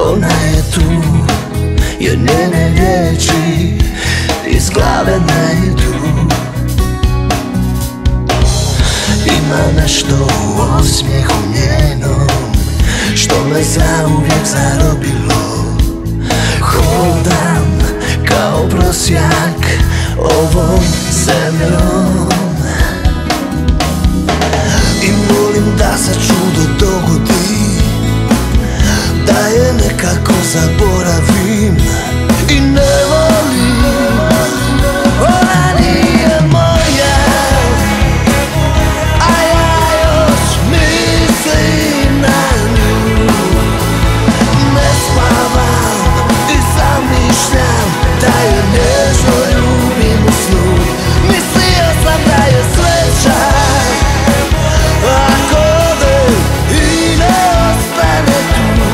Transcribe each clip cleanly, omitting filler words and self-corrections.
ona je tu, jer njene riječi iz glave ne idu. Ima nešto u osmijehu njenom što me zauvijek zarobilo. Hodam kao prosjak ovom zemljom i molim da se čudo dogodi, da je nekako zaboravim i ne volim. Ona nije moja, a ja još mislim na nju. Ne spavam i zamišljam da je nežno ljubim u snu. Mislio sam da je sreća ako ode i ne ostane tu.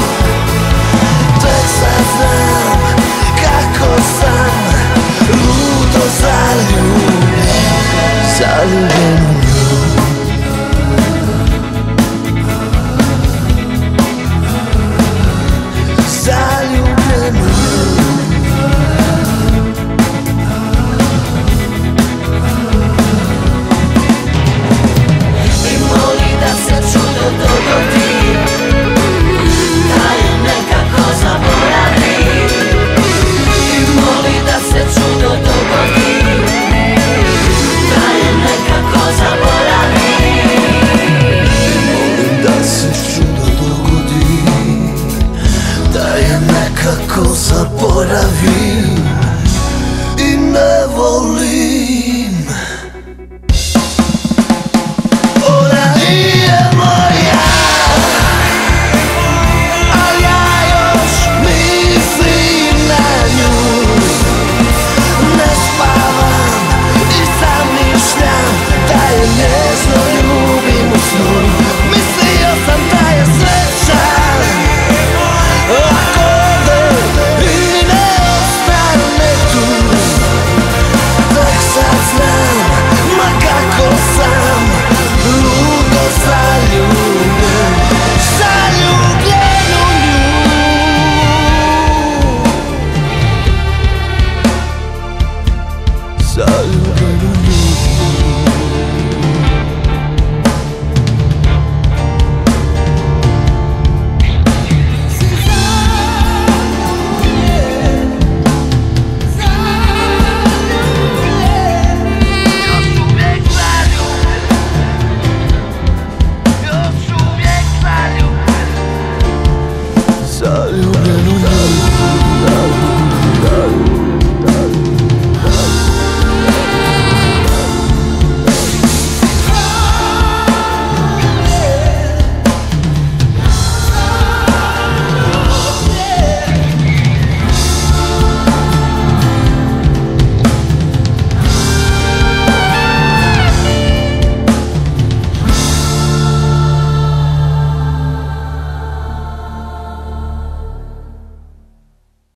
Tek sad znam kako sam ludo zaljubljen, zaljubljen u nju. Zaljubljen u nju. I moli da se čudo dogodi, da je nekako zaboravi. I moli da se čudo dogodi, da je nekako zaboravi. Molim da se čudo dogodi, da je nekako zaboravim i ne volim.